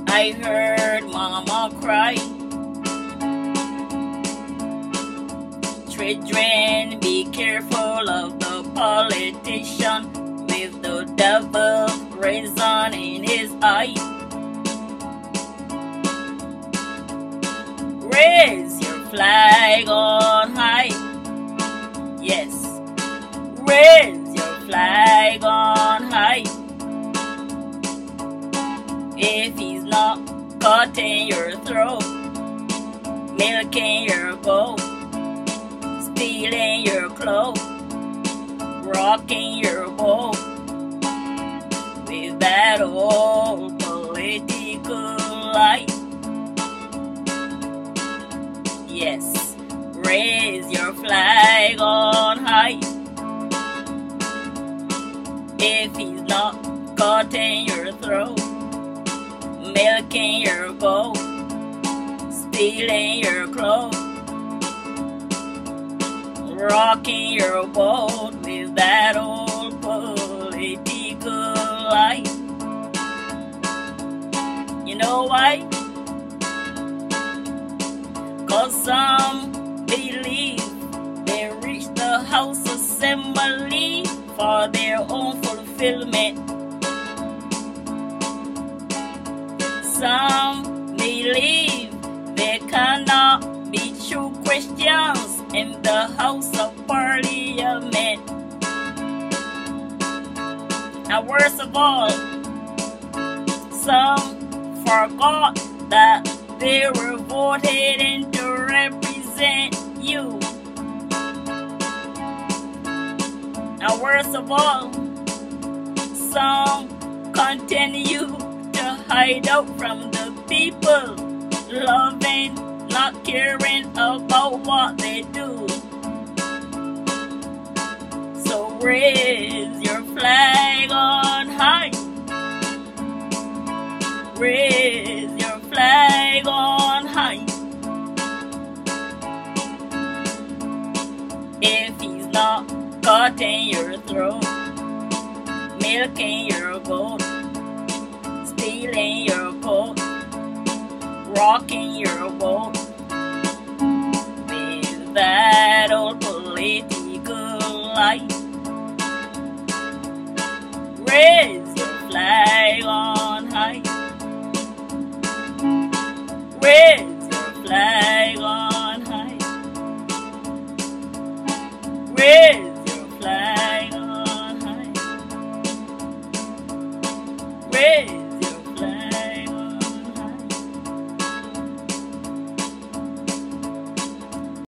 I heard mama cry. Children, be careful of the politician with the devil reason in his eye. Raise your flag on high. Yes, raise your flag on high. If he's not cutting your throat, milking your goat, stealing your clothes, rocking your boat with that old political life. Yes, raise your flag on high. If he's not cutting your throat, milking your goat, stealing your clothes, rocking your boat with that old political life. You know why? 'Cause some believe they reach the House Assembly for their own fulfillment. Some believe they cannot be true Christians in the House of Parliament. And worst of all, some forgot that they were voted in to represent you. And worst of all, some continue to hide out from the people, loving, not caring about what they do. So raise your flag on high. Raise your flag on high. If he's not cutting your throat, milking your goat, stealing your coat, rocking your boat with that old political life. Raise your flag on high. Raise your flag on high. Raise your flag on high. Raise